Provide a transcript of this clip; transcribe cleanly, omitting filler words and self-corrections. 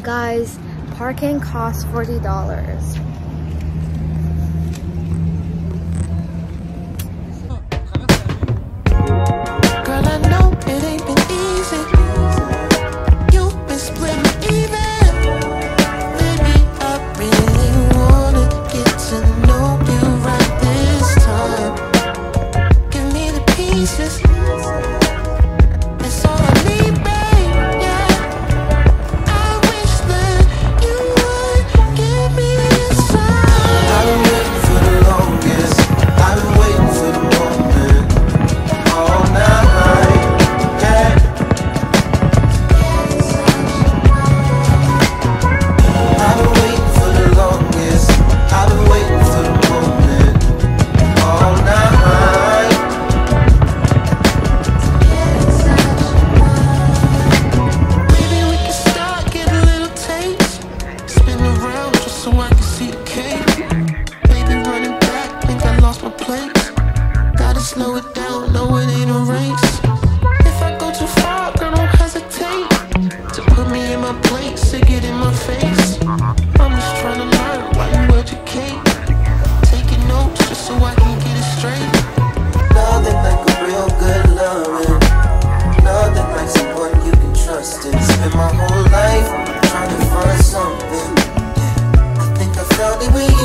Guys, parking costs $40. Slow it down, no it ain't a race. If I go too far, girl, don't hesitate to put me in my place, to get in my face. I'm just trying to learn while you educate, taking notes just so I can get it straight. Nothing like a real good loving, nothing like someone you can trust in. Spend my whole life trying to find something. I think I found it with you.